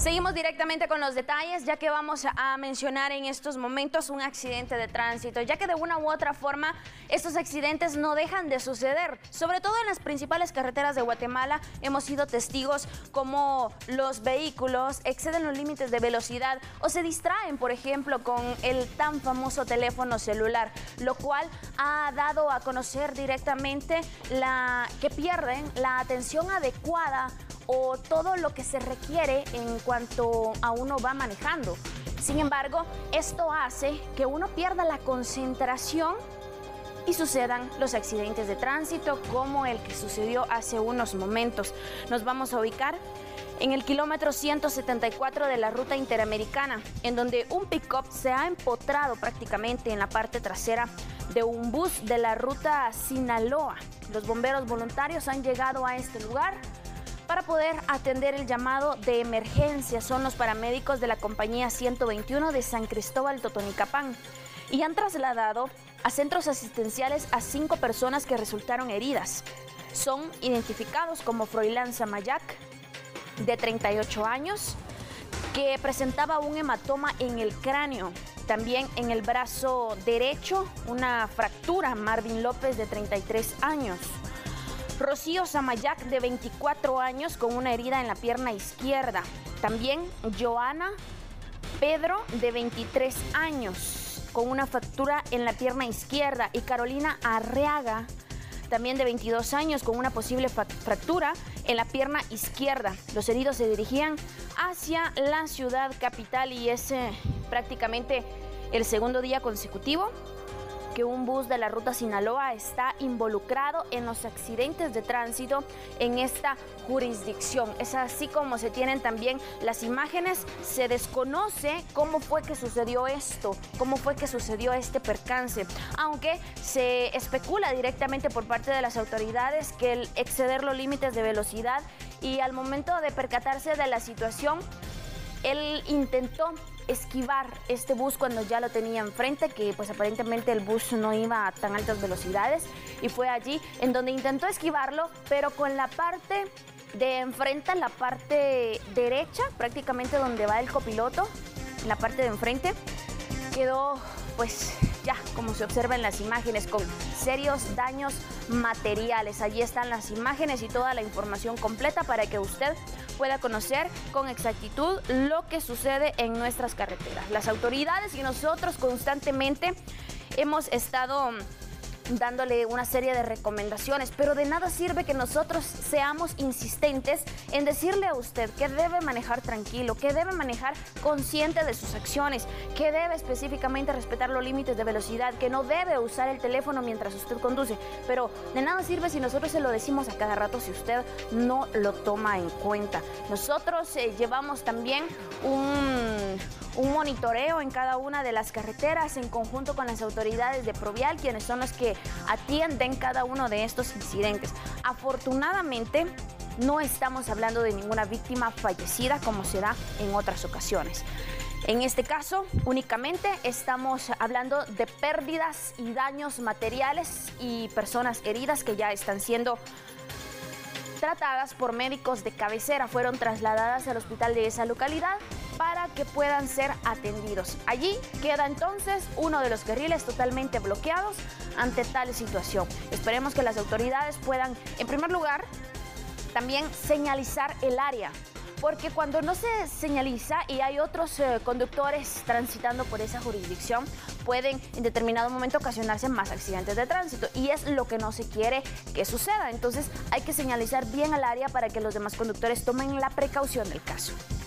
Seguimos directamente con los detalles, ya que vamos a mencionar en estos momentos un accidente de tránsito, ya que de una u otra forma estos accidentes no dejan de suceder. Sobre todo en las principales carreteras de Guatemala hemos sido testigos como los vehículos exceden los límites de velocidad o se distraen, por ejemplo, con el tan famoso teléfono celular, lo cual ha dado a conocer directamente que pierden la atención adecuada o todo lo que se requiere en cuanto a uno va manejando. Sin embargo, esto hace que uno pierda la concentración y sucedan los accidentes de tránsito como el que sucedió hace unos momentos. Nos vamos a ubicar en el kilómetro 174 de la ruta interamericana, en donde un pick-up se ha empotrado prácticamente en la parte trasera de un bus de la ruta Sinaloa. Los bomberos voluntarios han llegado a este lugar para poder atender el llamado de emergencia. Son los paramédicos de la compañía 121 de San Cristóbal Totonicapán y han trasladado a centros asistenciales a 5 personas que resultaron heridas. Son identificados como Froilán Samayac, de 38 años, que presentaba un hematoma en el cráneo. También en el brazo derecho, una fractura. Marvin López, de 33 años. Rocío Samayac, de 24 años, con una herida en la pierna izquierda. También Joana Pedro, de 23 años, con una fractura en la pierna izquierda. Y Carolina Arriaga, también de 22 años, con una posible fractura en la pierna izquierda. Los heridos se dirigían hacia la ciudad capital y es prácticamente el segundo día consecutivo que un bus de la ruta Sinaloa está involucrado en los accidentes de tránsito en esta jurisdicción. Es así como se tienen también las imágenes. Se desconoce cómo fue que sucedió esto, cómo fue que sucedió este percance, aunque se especula directamente por parte de las autoridades que el exceder los límites de velocidad y al momento de percatarse de la situación, él intentó esquivar este bus cuando ya lo tenía enfrente, que pues aparentemente el bus no iba a tan altas velocidades, y fue allí en donde intentó esquivarlo, pero con la parte de enfrente, la parte derecha, prácticamente donde va el copiloto, en la parte de enfrente, quedó pues ya, como se observa en las imágenes, con serios daños materiales. Allí están las imágenes y toda la información completa para que usted pueda conocer con exactitud lo que sucede en nuestras carreteras. Las autoridades y nosotros constantemente hemos estado dándole una serie de recomendaciones, pero de nada sirve que nosotros seamos insistentes en decirle a usted que debe manejar tranquilo, que debe manejar consciente de sus acciones, que debe específicamente respetar los límites de velocidad, que no debe usar el teléfono mientras usted conduce, pero de nada sirve si nosotros se lo decimos a cada rato si usted no lo toma en cuenta. Nosotros llevamos también un monitoreo en cada una de las carreteras en conjunto con las autoridades de Provial, quienes son los que atienden cada uno de estos incidentes. Afortunadamente, no estamos hablando de ninguna víctima fallecida como se da en otras ocasiones. En este caso, únicamente estamos hablando de pérdidas y daños materiales y personas heridas que ya están siendo tratadas por médicos de cabecera. Fueron trasladadas al hospital de esa localidad para que puedan ser atendidos. Allí queda entonces uno de los carriles totalmente bloqueados ante tal situación. Esperemos que las autoridades puedan, en primer lugar, también señalizar el área, porque cuando no se señaliza y hay otros conductores transitando por esa jurisdicción, pueden en determinado momento ocasionarse más accidentes de tránsito y es lo que no se quiere que suceda. Entonces hay que señalizar bien el área para que los demás conductores tomen la precaución del caso.